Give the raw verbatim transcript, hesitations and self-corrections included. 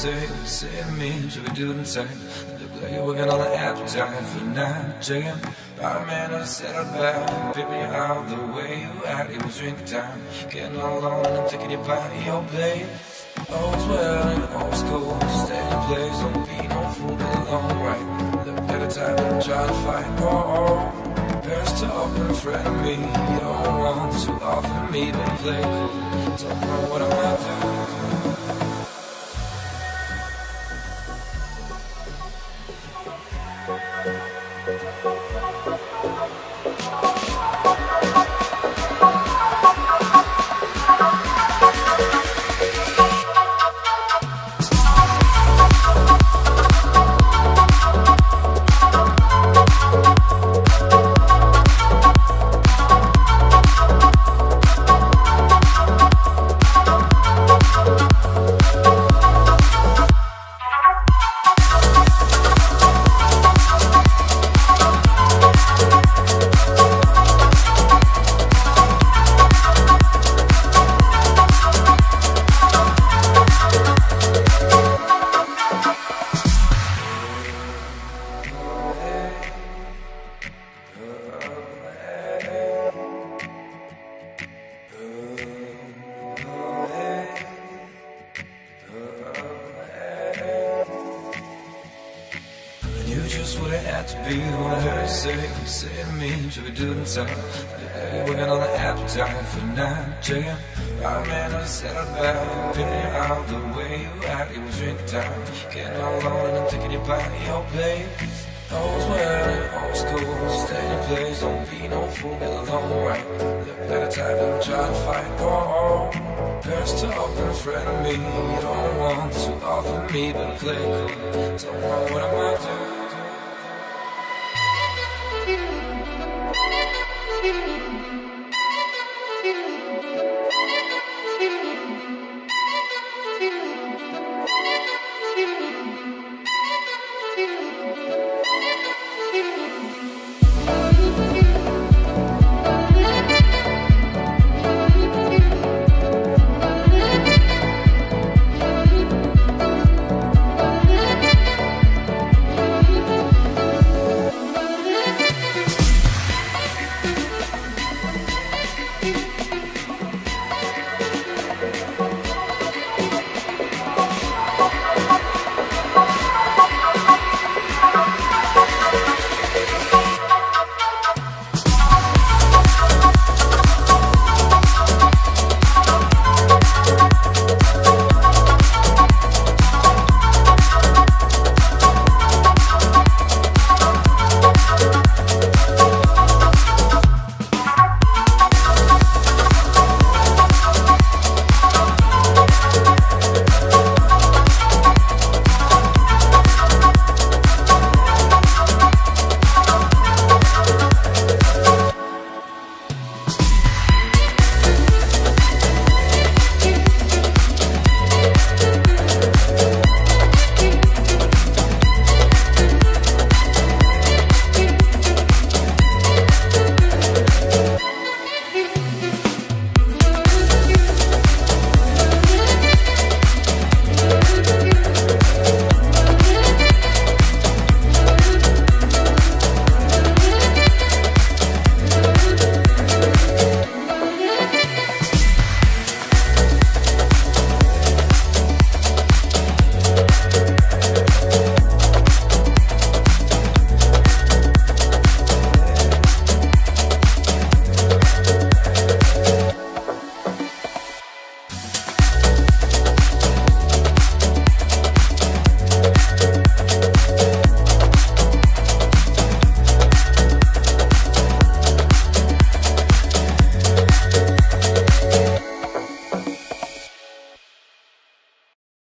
say, say to me, should we do it inside? Look like you're working on an appetite for nine jam. By man, I said I'd back, baby, out the way you act. It was drink time, getting all alone, and I'm taking you by your place. All's well and all's cool, stay in place, don't be no fool, be alone, right? Look at the time and try to fight, oh, oh. Parents talk in front of me, you don't want to offer me, but play cool, don't know what I'm about to do. Just what it had to be when I heard you say, say to me, should we do it inside? Yeah, working on the appetite for nine jam. Oh man, I said I'd back, baby, out the way you act. It was drink time, getting all alone, and I'm taking you by your place. All's well and all's cool, stay in place, don't be no fool, get along right. Look at the time and try to fight, oh, oh. Parents talk in front of me, you don't want to offer me, but play cool, don't know what I'm about to do.